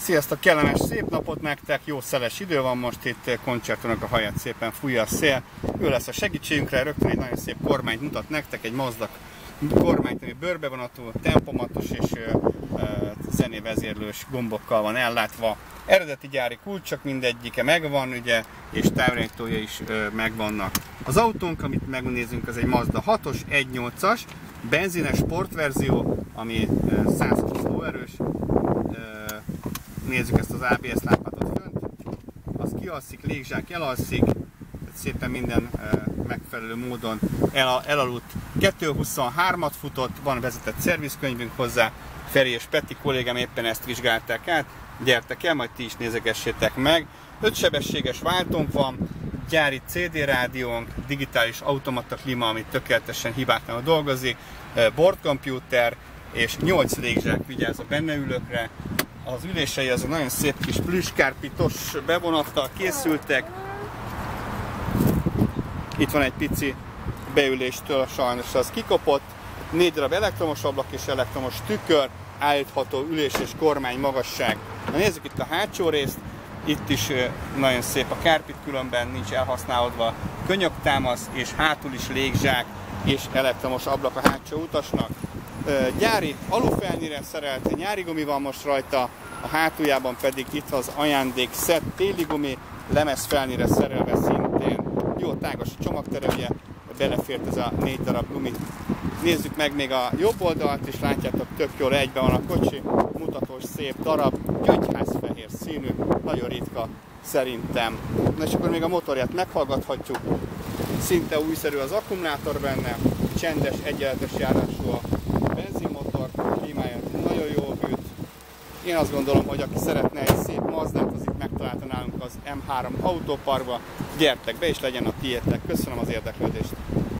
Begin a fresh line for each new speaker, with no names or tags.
Sziasztok, kellemes szép napot nektek, jó szeles idő van most itt, Concertónak a haját szépen fújja a szél. Ő lesz a segítségünkre, rögtön egy nagyon szép kormányt mutat nektek, egy Mazda kormányt, ami bőrbevonatú, tempomatos és zenévezérlős gombokkal van ellátva. Eredeti gyári kulcsok mindegyike megvan, ugye, és távirányítója is megvannak. Az autónk, amit megnézünk, az egy Mazda 6-os, 1.8-as, benzines sportverzió, ami 120 lóerős. Nézzük ezt az ABS lámpátot fönt, az kialszik, légzsák elalszik, szépen minden megfelelő módon elaludt. 2.23-at futott, van vezetett szervizkönyvünk hozzá, Feri és Peti kollégám éppen ezt vizsgálták át, gyertek el, majd ti is nézegessétek meg. 5 sebességes váltónk van, gyári CD rádiónk, digitális automata klíma, ami tökéletesen hibátlanul dolgozik, bordkomputer és 8 légzsák vigyáz a benne ülőkre. Az ülései azok nagyon szép kis plüskárpitos bevonattal készültek. Itt van egy pici beüléstől, sajnos az kikopott. 4 darab elektromos ablak és elektromos tükör, állítható ülés és kormány magasság. Na, nézzük itt a hátsó részt. Itt is nagyon szép a kárpit, különben nincs elhasználódva könyöktámasz, és hátul is légzsák és elektromos ablak a hátsó utasnak. Gyári alufelnyire szerelt nyári gumi van most rajta, a hátuljában pedig itt az ajándék szett téli gumi, lemez felnyire szerelve szintén. Jó tágas a csomagterelője, belefért ez a 4 darab gumi. Nézzük meg még a jobb oldalt, és látjátok, tök jól egyben van a kocsi, mutatós szép darab, gyöngyházfehér színű, nagyon ritka szerintem. Na és akkor még a motorját meghallgathatjuk, szinte újszerű az akkumulátor benne, csendes, egyenletes járású a benzinmotor, klímája nagyon jól bűt. Én azt gondolom, hogy aki szeretne egy szép Mazdát, az itt megtalálta nálunk az M3 autóparkba. Gyertek be, és legyen a tiétek. Köszönöm az érdeklődést!